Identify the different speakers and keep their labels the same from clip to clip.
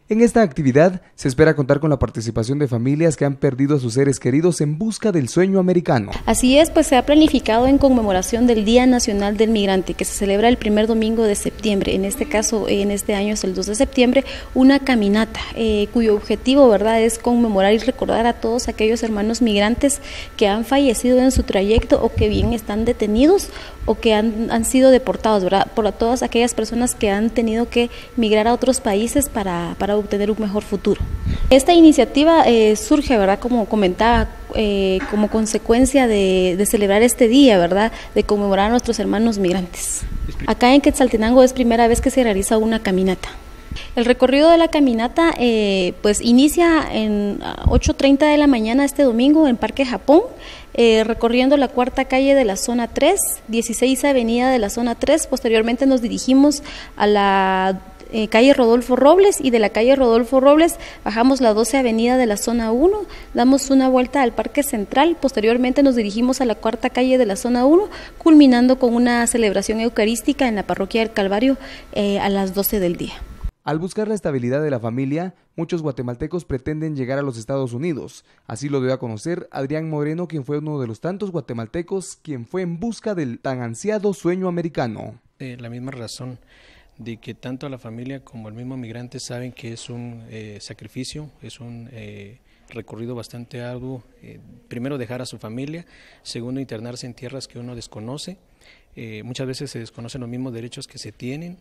Speaker 1: En esta actividad se espera contar con la participación de familias que han perdido a sus seres queridos en busca del sueño americano.
Speaker 2: Así es, pues se ha planificado en conmemoración del Día Nacional del Migrante, que se celebra el primer domingo de septiembre. En este caso, en este año es el 2 de septiembre, una caminata cuyo objetivo, ¿verdad?, es conmemorar y recordar a todos aquellos hermanos migrantes que han fallecido en su trayecto o que bien están detenidos o que han sido deportados, ¿verdad?, por todas aquellas personas que han tenido que migrar a otros países para obtener un mejor futuro. Esta iniciativa surge, ¿verdad?, como comentaba, como consecuencia de celebrar este día, ¿verdad?, de conmemorar a nuestros hermanos migrantes. Acá en Quetzaltenango es primera vez que se realiza una caminata. El recorrido de la caminata pues inicia en 8:30 de la mañana este domingo en Parque Japón, recorriendo la cuarta calle de la zona 3, 16 avenida de la zona 3. Posteriormente nos dirigimos a la calle Rodolfo Robles, y de la calle Rodolfo Robles bajamos la 12 avenida de la zona 1, damos una vuelta al Parque Central, posteriormente nos dirigimos a la cuarta calle de la zona 1, culminando con una celebración eucarística en la parroquia del Calvario a las 12 del día.
Speaker 1: Al buscar la estabilidad de la familia, muchos guatemaltecos pretenden llegar a los Estados Unidos. Así lo dio a conocer Adrián Moreno, quien fue uno de los tantos guatemaltecos quien fue en busca del tan ansiado sueño americano.
Speaker 3: La misma razón de que tanto la familia como el mismo migrante saben que es un sacrificio, es un recorrido bastante arduo. Primero, dejar a su familia; segundo, internarse en tierras que uno desconoce. Muchas veces se desconocen los mismos derechos que se tienen,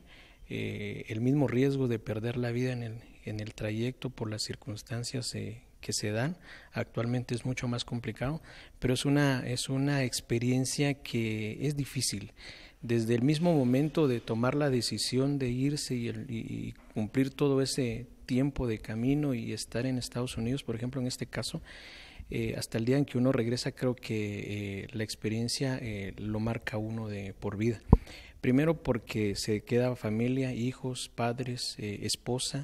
Speaker 3: el mismo riesgo de perder la vida en el trayecto por las circunstancias que se dan. Actualmente es mucho más complicado, pero es una experiencia que es difícil. Desde el mismo momento de tomar la decisión de irse y cumplir todo ese tiempo de camino y estar en Estados Unidos, por ejemplo, en este caso, hasta el día en que uno regresa, creo que la experiencia lo marca uno por vida. Primero porque se queda familia, hijos, padres, esposa,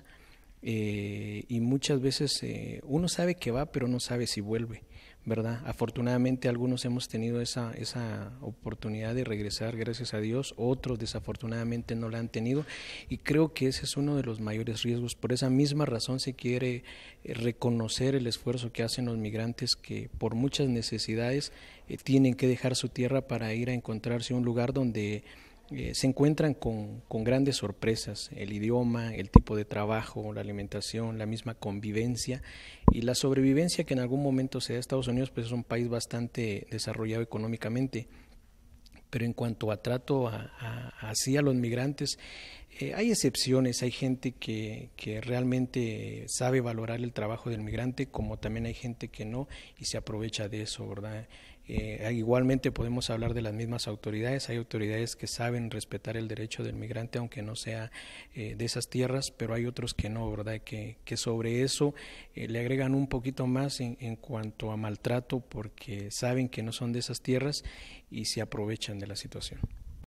Speaker 3: y muchas veces uno sabe que va, pero no sabe si vuelve, ¿verdad? Afortunadamente algunos hemos tenido esa oportunidad de regresar, gracias a Dios; otros desafortunadamente no la han tenido, y creo que ese es uno de los mayores riesgos. Por esa misma razón se quiere reconocer el esfuerzo que hacen los migrantes, que por muchas necesidades tienen que dejar su tierra para ir a encontrarse un lugar donde se encuentran con grandes sorpresas: el idioma, el tipo de trabajo, la alimentación, la misma convivencia y la sobrevivencia que en algún momento se da. Estados Unidos pues es un país bastante desarrollado económicamente, pero en cuanto a trato así a los migrantes, hay excepciones. Hay gente que realmente sabe valorar el trabajo del migrante, como también hay gente que no y se aprovecha de eso, ¿verdad? Igualmente podemos hablar de las mismas autoridades. Hay autoridades que saben respetar el derecho del migrante, aunque no sea de esas tierras, pero hay otros que no, ¿verdad? Que sobre eso le agregan un poquito más en cuanto a maltrato, porque saben que no son de esas tierras y se aprovechan de la situación.